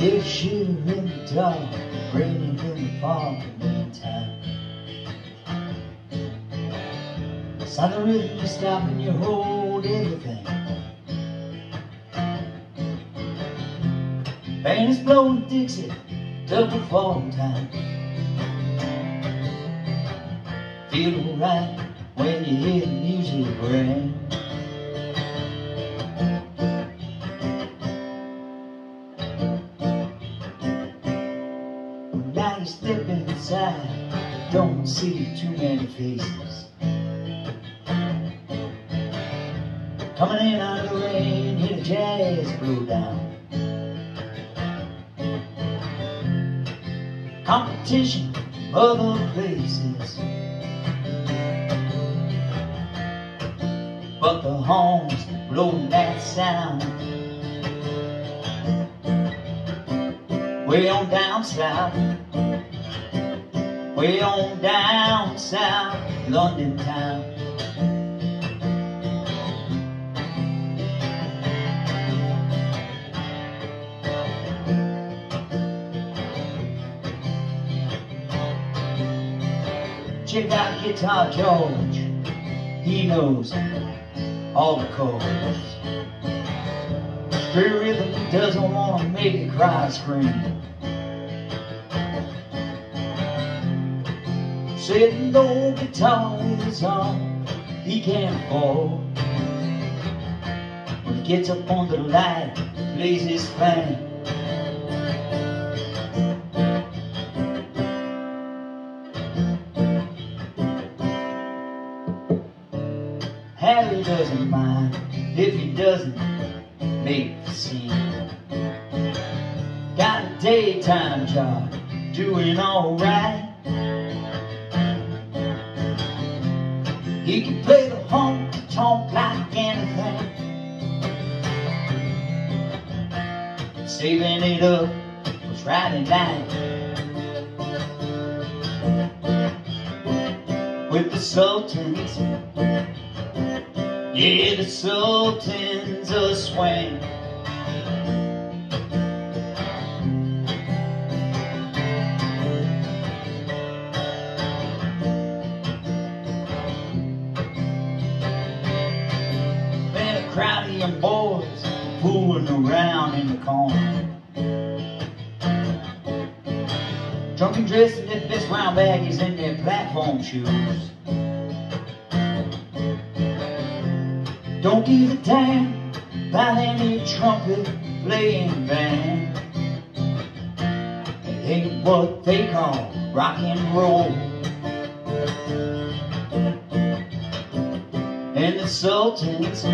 Big shiver in the dark, raining in the park in the meantime. Sound the rhythm, you stop and you hold everything. Band is blowing Dixie, double fall time. Feel alright when you hear the music ring. Now you step inside, don't see too many faces. Coming in out of the rain, hear the jazz blow down. Competition from other places, but the horns blowing that sound. Way on down south, way on down south, London town. Check out Guitar George, he knows all the chords. Straight rhythm, he doesn't want to make you cry or scream. Sitting low guitar is all he can afford. When he gets up under the light, plays his thing. Harry doesn't mind if he doesn't make the scene. Got a daytime job, doing alright. He can play the honky-tonk like anything, saving it up for Friday night with the Sultans. Yeah, the Sultans of Swing. And a crowd of young boys fooling around in the corner, drunk and dressed in their best round baggies and their platform shoes. Don't give a damn about any trumpet playing band. It ain't what they call rock and roll. And the Sultans,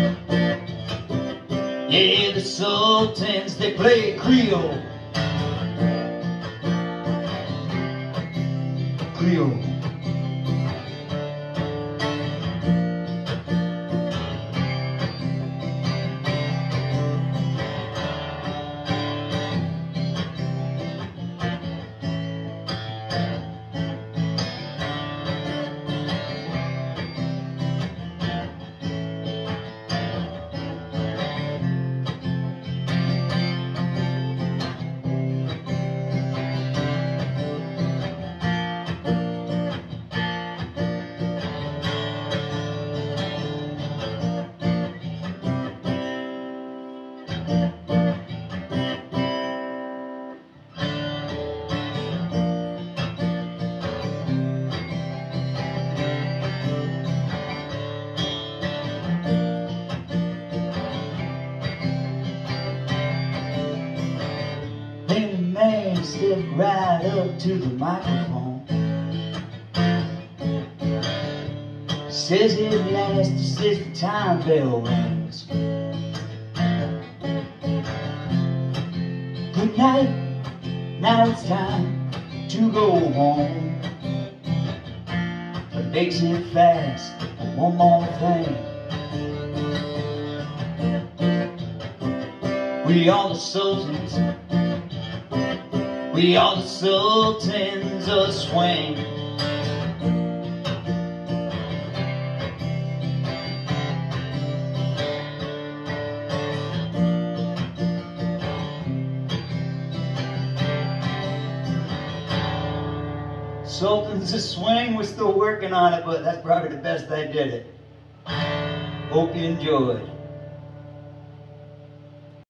yeah, the Sultans, they play Creole. Creole. Then the man stepped right up to the microphone. Says it lasts, he says the time bell rings. Good night, now it's time to go home. But makes it fast, one more thing. We are the Sultans, we are the Sultans of Swing. Sultans of Swing, we're still working on it, but that's probably the best they did it. Hope you enjoyed.